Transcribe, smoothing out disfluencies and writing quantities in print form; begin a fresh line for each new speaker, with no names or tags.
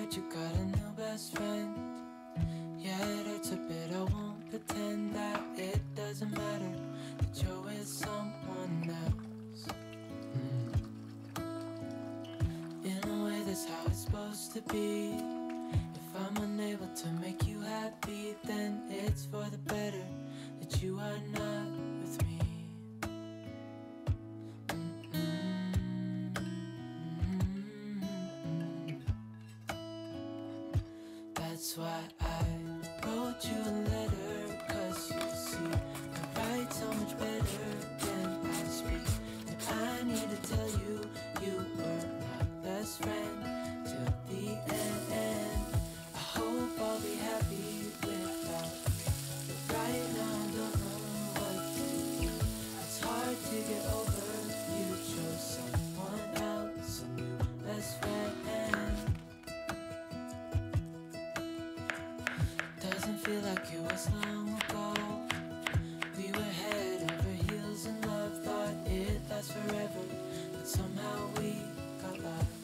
afraid you got a new best friend. Yeah, it hurts a bit, I won't pretend that it doesn't matter that you're with someone else. In a way, that's how it's supposed to be. If I'm unable to make you happy, then it's for the better that you are not with me. That's why I wrote you a letter, 'cause you see, I write so much better than I speak. And I need to tell you, you were my best friend till the end. I hope I'll be happy without you, but right now I don't know what to do. It's hard to get over, you chose someone else, a new best friend. Doesn't feel like it was long ago. We were head over heels in love, thought it'd last forever, but somehow we got lost.